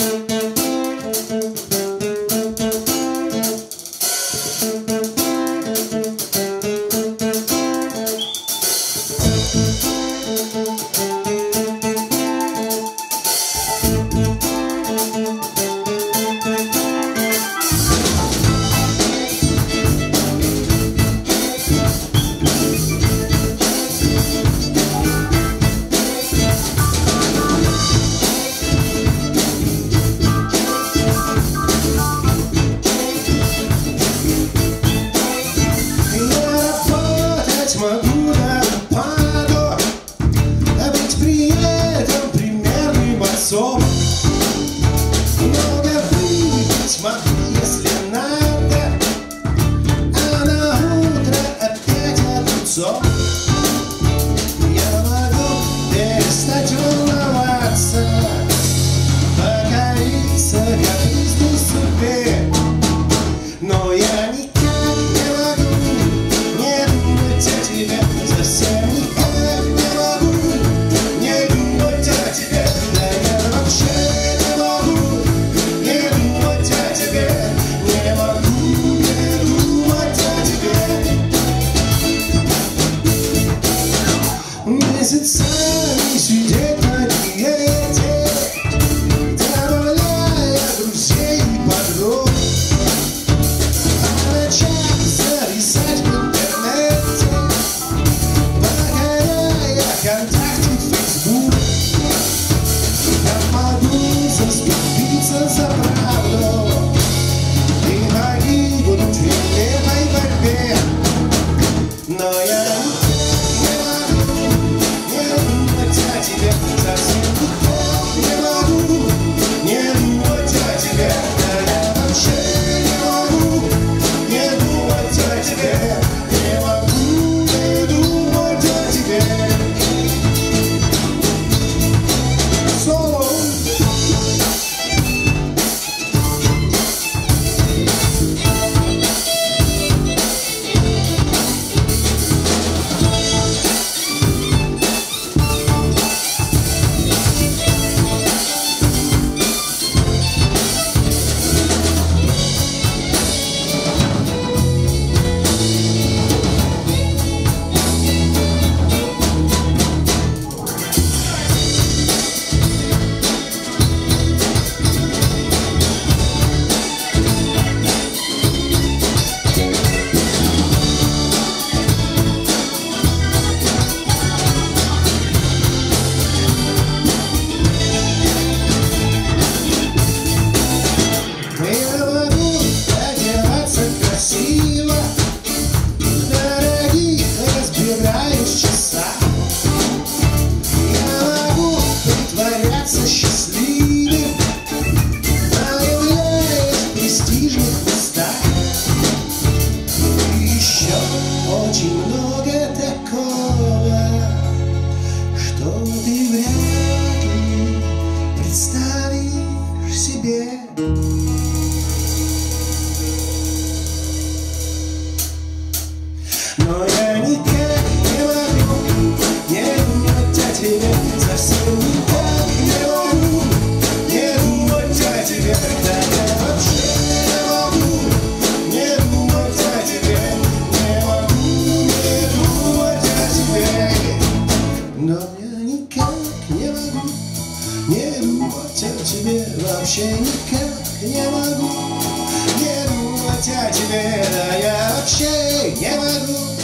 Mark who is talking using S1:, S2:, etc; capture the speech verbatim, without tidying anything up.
S1: Я могу перестать волноваться, покориться капризной судьбе, но я никак не могу не думать о тебе, совсем никак не могу не думать о тебе. Да я вообще не могу не думать о тебе, не могу не думать о тебе. Месяцами сидеть на диете, добавляя друзей и подруг, а ночами зависать в интернете, покоряя ВКонтакте, Фейсбук. Я могу заступиться за правду и погибнуть в нелепой борьбе, но я совсем никак не могу не думать о тебе. Да я вообще не могу не думать о тебе, не могу не думать о тебе. Соло. Очень много такого, что ты вряд ли представишь себе. Но я никак не могу не думать о тебе, совсем никак не могу не думать о тебе. Да я вообще не могу не думать о тебе, не могу не думать о тебе. Но я никак не могу не думать о тебе, вообще никак не могу не думать о тебе. Да я вообще не могу